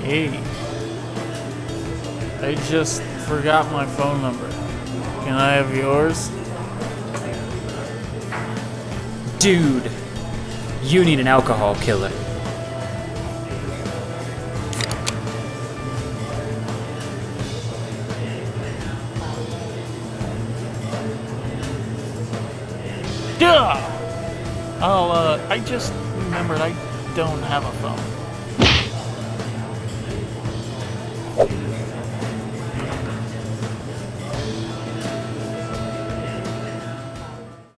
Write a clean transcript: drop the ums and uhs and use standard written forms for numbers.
Hey, I just forgot my phone number. Can I have yours? Dude, you need an alcohol killer. Duh! I just remembered I don't have a phone.